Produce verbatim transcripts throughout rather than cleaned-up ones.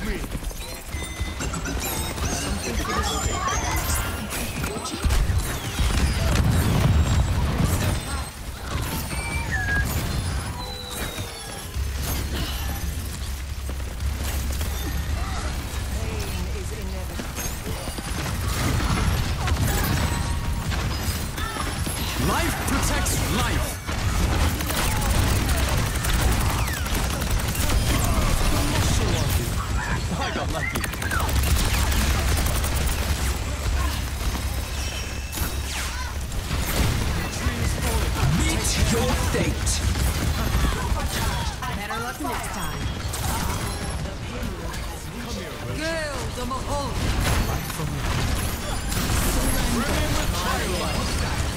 Life protects life. I got lucky. Meet your fate. Better luck next time. Gale the Mahal. Remember twilight.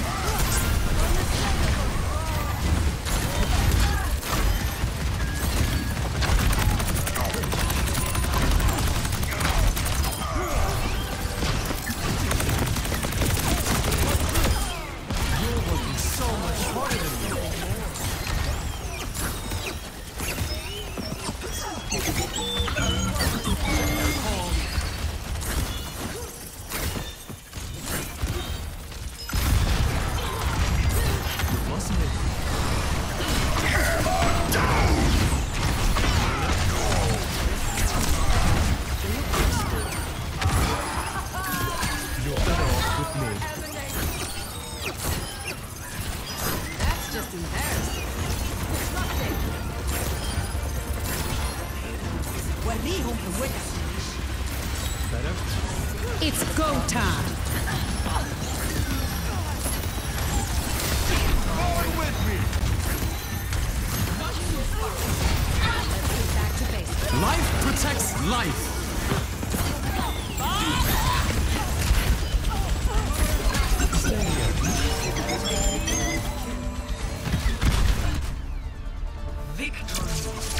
That's just embarrassing. Better? It's go time. Going with me. Back to basics. Life protects life. Victory.